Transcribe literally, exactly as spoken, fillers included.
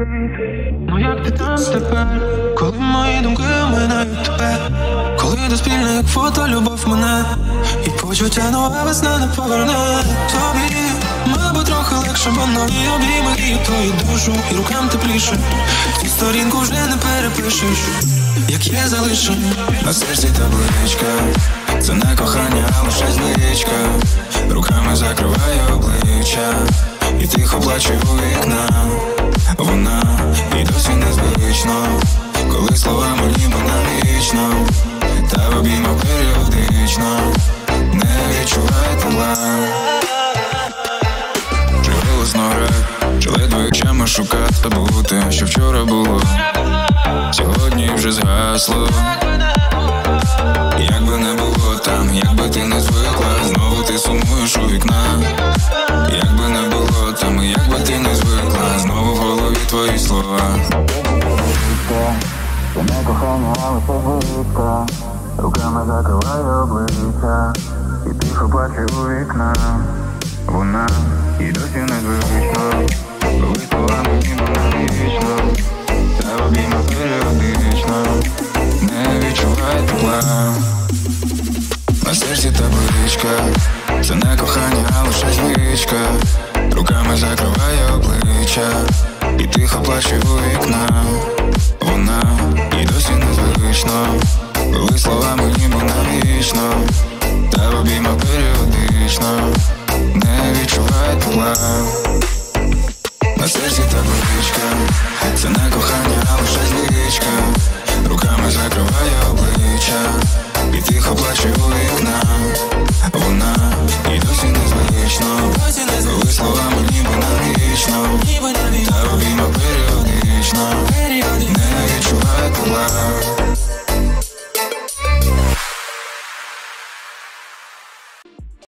Ну як ти там тепер, коли мої думки оминають тебе, коли до спільних фото любов мене, і почуття нова весна не поверне тобі. Мабуть трохи легше, бо нові обійми і твою душу, і рукам тепліше. Цю сторінку вже не перепишеш, як є залишень. На серці табличка, це не кохання, а лише звичка. Руками закриваю обличчя і тихо плачу у вікна. Вона і досі незвично, коли словами ніби навічно, та в обіймах періодично не відчуваю тепла. Чи голосно грак, чи ледве очами шукати бути, що вчора було, сьогодні вже згасло. Як би не було там, як би ти не звикла, знову ти сумуєш у вікна. Як би не було там, як би ти не звикла, знову в голові твої слова. Це не кохання, а лише звичка. Руками закриваю обличчя і тихо плачу у вікна. Вона і досі незвично, коли словами ніби навічно, та в обіймах періодично не відчуваю тепла. На серці табличка, це не кохання, а лише звичка. Руками закриваю обличчя і тихо плачу у вікна. Вона і досі незвично, коли словами ніби навічно, та в обіймах періодично не відчуваю тепла. На серці табличка, це не кохання, а лише звичка. Руками закриваю обличчя і тихо плачу у вікна. Вона і досі незвично, коли словами ніби навічно, та в обіймах періодично не відчуваю тепла.